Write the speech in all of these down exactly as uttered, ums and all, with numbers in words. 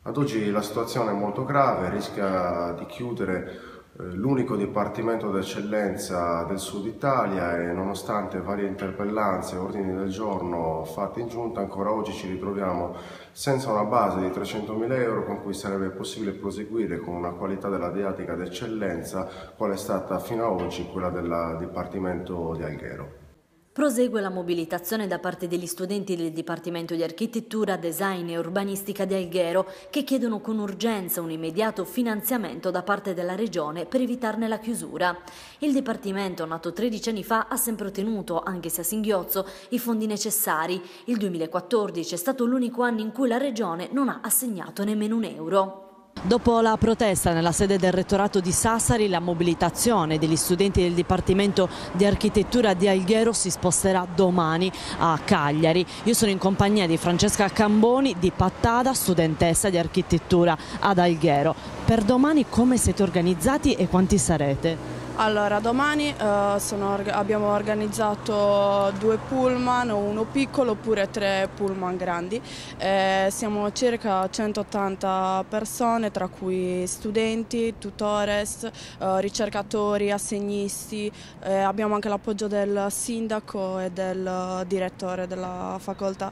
Ad oggi la situazione è molto grave, rischia di chiudere l'unico dipartimento d'eccellenza del Sud Italia e nonostante varie interpellanze e ordini del giorno fatti in giunta, ancora oggi ci ritroviamo senza una base di trecentomila euro con cui sarebbe possibile proseguire con una qualità della didattica d'eccellenza quale è stata fino ad oggi quella del Dipartimento di Alghero. Prosegue la mobilitazione da parte degli studenti del Dipartimento di Architettura, Design e Urbanistica di Alghero che chiedono con urgenza un immediato finanziamento da parte della Regione per evitarne la chiusura. Il Dipartimento, nato tredici anni fa, ha sempre ottenuto, anche se a singhiozzo, i fondi necessari. Il duemilaquattordici è stato l'unico anno in cui la Regione non ha assegnato nemmeno un euro. Dopo la protesta nella sede del rettorato di Sassari, la mobilitazione degli studenti del Dipartimento di Architettura di Alghero si sposterà domani a Cagliari. Io sono in compagnia di Francesca Camboni di Pattada, studentessa di architettura ad Alghero. Per domani come siete organizzati e quanti sarete? Allora, domani eh, sono, abbiamo organizzato due pullman, uno piccolo oppure tre pullman grandi. Eh, siamo circa centottanta persone, tra cui studenti, tutores, eh, ricercatori, assegnisti. Eh, abbiamo anche l'appoggio del sindaco e del direttore della facoltà.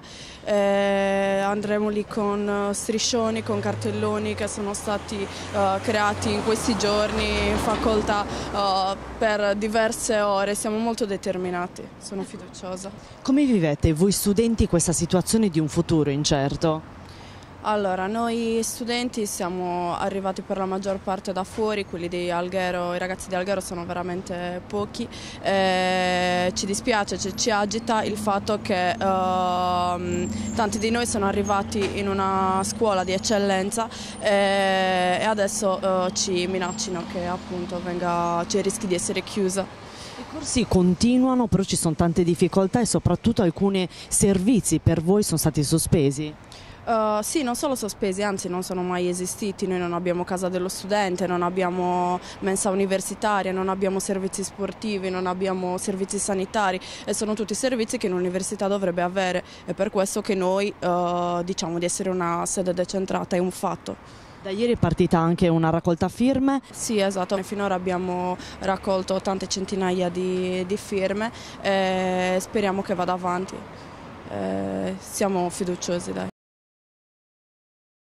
Eh, andremo lì con striscioni, con cartelloni che sono stati eh, creati in questi giorni in facoltà. Eh, per diverse ore, siamo molto determinati, sono fiduciosa. Come vivete voi studenti questa situazione di un futuro incerto? Allora, noi studenti siamo arrivati per la maggior parte da fuori, quelli di Alghero, i ragazzi di Alghero sono veramente pochi. Eh, ci dispiace, ci, ci agita il fatto che eh, tanti di noi sono arrivati in una scuola di eccellenza eh, e adesso eh, ci minaccino che appunto venga, c'è il rischio di essere chiusa. I corsi continuano, però ci sono tante difficoltà e soprattutto alcuni servizi per voi sono stati sospesi. Uh, sì, non solo sospesi, anzi non sono mai esistiti. Noi non abbiamo casa dello studente, non abbiamo mensa universitaria, non abbiamo servizi sportivi, non abbiamo servizi sanitari e sono tutti servizi che un'università dovrebbe avere. È per questo che noi uh, diciamo di essere una sede decentrata, è un fatto. Da ieri è partita anche una raccolta firme? Sì, esatto, finora abbiamo raccolto tante centinaia di, di firme e speriamo che vada avanti. Eh, siamo fiduciosi, dai.